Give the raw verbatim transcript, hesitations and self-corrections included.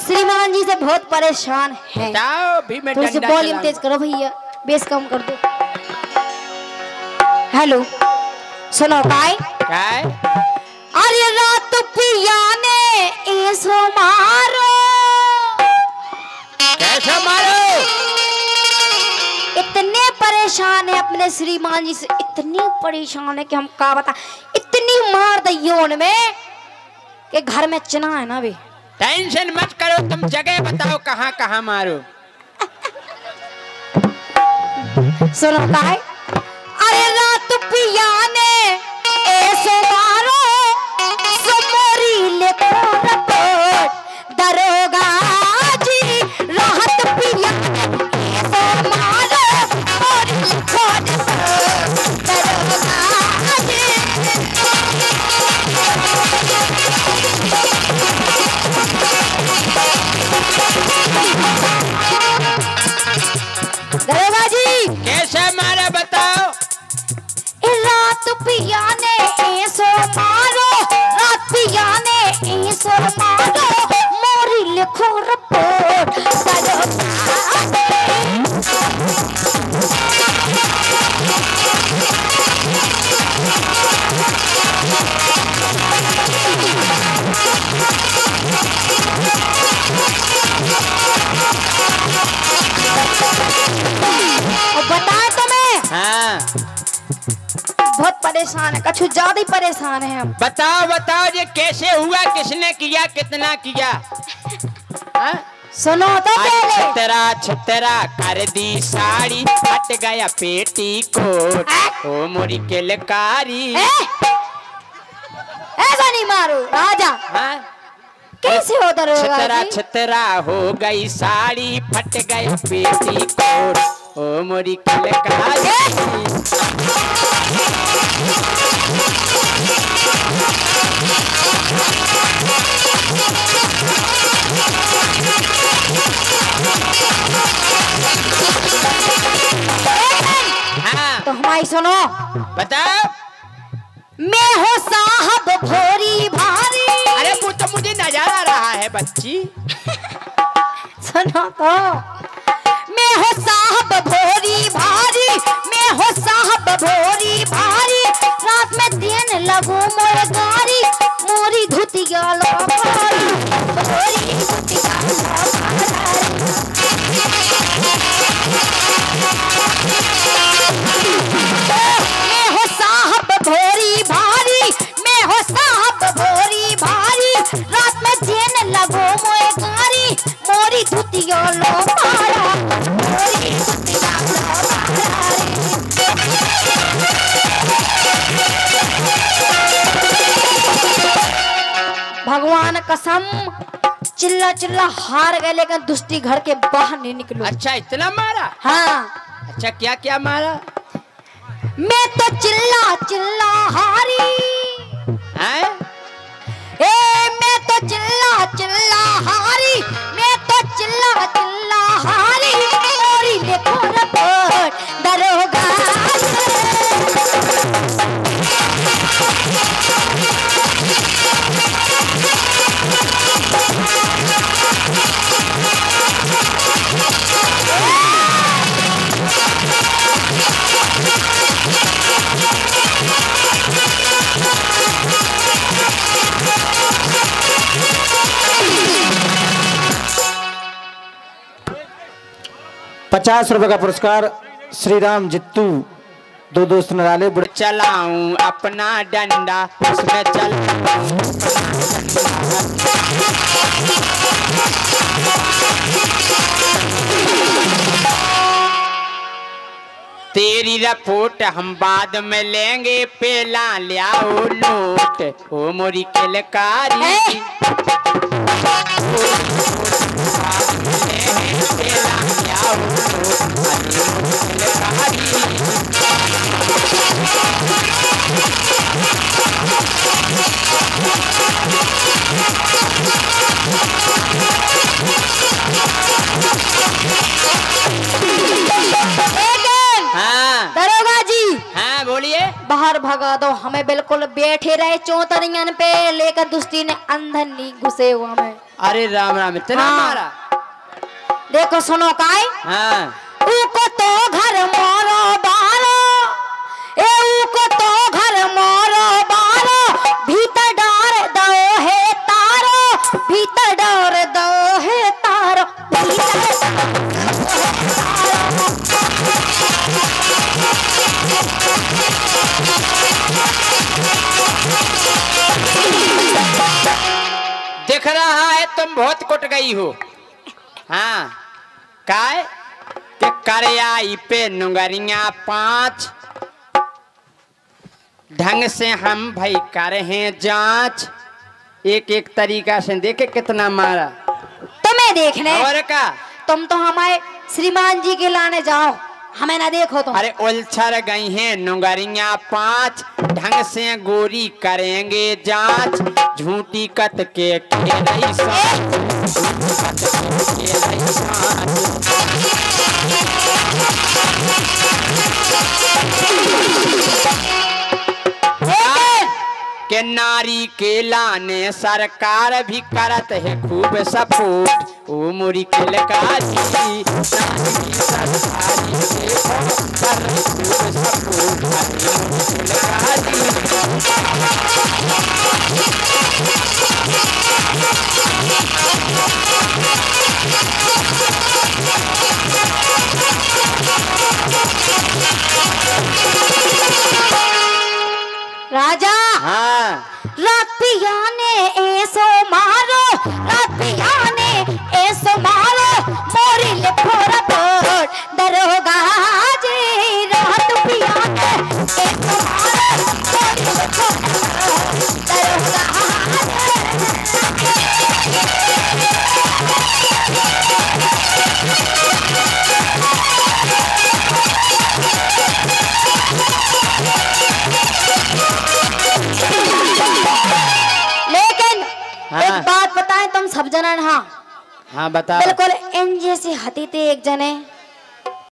श्रीमान जी से बहुत परेशान है। बताओ भी मैं थोड़ी सी डंडा वॉल्यूम तेज करो भैया, बेस कम कर दो। हेलो सुनो काय काय अरे रात पिया ने ऐसो मारो। कैसा मारो? इतने परेशान है अपने श्रीमान जी से, इतनी परेशान है कि हम का बता, इतनी मार दयोन में कि घर में चना है ना भी। टेंशन मत करो, तुम जगह बताओ कहाँ कहाँ मारो। सुनो काय अरे रात पिया ने ऐसो मारो, सुमोरी लेको रपोट दरोगा जी राहत पिया ऐसो मारो और लिखो दरोगा जी। दरोगा जी कैसे मारा बताओ? रात पिया ने ऐसो मारो, रात पिया ने ऐसो मारो, मोरी लिखो रिपोर्ट बताए तुम्हें। हाँ बहुत परेशान है, कछु ज्यादा ही परेशान है हम। बताओ बताओ ये कैसे हुआ, किसने किया, कितना किया? हाँ? सुनो तो पहले। छतरा छतरा कर दी साड़ी, हट गया पेटी कोट, ओ मोरी केलकारी। ऐसा नहीं मारो राजा। हाँ? कैसे हो दरोगा छतरा जी? छतरा हो गई साड़ी, फट गया पेटी कोट, ओ मोरी केलकारी। हाँ तो हमारी सुनो, बताओ। मैं हो साहब भोरी भारी। अरे वो तो मुझे नजर आ रहा है बच्ची। सुनो तो, मैं हो साहब भोरी भारी, मैं हो साहब भोरी भारी, रात में दिन लगू मोर गारी, मोरी धुतिया लो भारी, मोरी धुतिया लो मैं हो साहब भोरी भारी, मैं हो साहब भोरी भारी, रात में दिन लगो मोए गारी, मोरी धुतिया लो मारा, मोरी धुतिया लो भगवान कसम चिल्ला चिल्ला हार गए, लेकिन दुष्टी घर के बाहर नहीं निकलो। अच्छा इतना मारा? हाँ। अच्छा क्या क्या मारा? मैं तो चिल्ला चिल्ला हारी। हैं? ए मैं तो चिल्ला चिल्ला हारी, मैं तो चिल्ला चिल्ला हारी, मोरी देखो रिपोर्ट दरोगा। पचास रुपए का पुरस्कार श्री राम जित्तू दो दोस्त नराले बुढ़े। चलाऊं अपना डंडा उसमें चल तेरी रिपोर्ट हम बाद में लेंगे, पेला लियाओ नोट, ओ मोरी केलकारी। पेला लियाओ हाँ दरोगा जी। हाँ बोलिए। बाहर भगा दो, हमें बिल्कुल बैठे रहे चौतरियन पे लेकर दुष्टी ने अंदर नहीं घुसे हुआ हमें। अरे राम राम इतना हाँ। मारा। देखो सुनो काय हाँ उको तो घर मोरो बारो, ए उको तो घर मोरो बारो, भीतर डार दो है तारो, भीतर डार दो है तारो, भीतर दिख रहा है तुम बहुत कुट गई हो। हाँ काय के करयाई पे नुंगरिया पांच, ढंग से हम भाई कर हैं जांच, एक एक तरीका से देखे कितना मारा। तुम्हें देखने और का तुम तो हमारे श्रीमान जी के लाने जाओ, हमें ना देखो तुम। अरे उलझर गई हैं नुंगरिया पांच, ढंग से गोरी करेंगे जांच, झूठी कत के खेलई सांच, कत के खेलई सांच। के नारी के लाने सरकार भी करत है खूब सपोर्ट, ओ मोरी किलकारी नारी सरकारी देखो कर खूब सपोर्ट, अरे मोरी राजा हाँ रातिया ने ऐसो मारो, रातिया ने ऐसो मारो, मोरी ले फोड़ा तोड़ दरोगा जी, रात पिया ने ऐसो मारो, मोरी ले फोड़ा तोड़ दरोगा हाँ। एक बात बताएं तुम सब जनन। हाँ हाँ बता। बिल्कुल इन जैसे हती थे एक जने